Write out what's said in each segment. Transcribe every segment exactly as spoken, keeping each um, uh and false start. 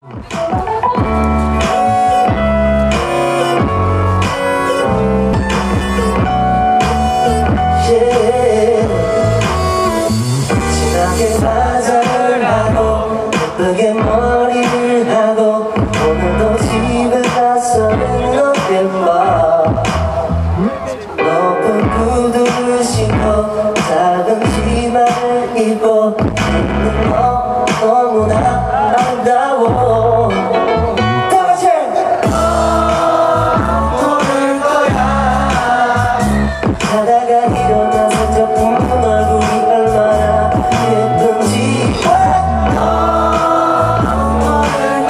진하게 화장을 하고 예쁘게 머리를 하고 오늘도 집에 가서는 어땠봐. 높은 구두를 신고 작은 치마를 입고 있는 너 너무나 아름다워. 다같이 모를 거야. 자다가 일어나서 저 푸른 얼굴이 얼마나 예쁜지 너 모를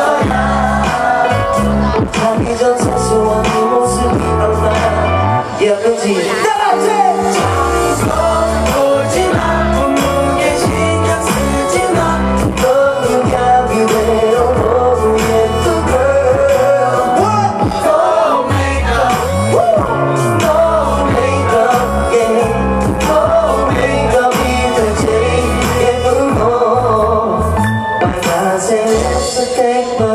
거야. 자기 전 사소한 이 모습이 얼마나 예쁜지 다같이 take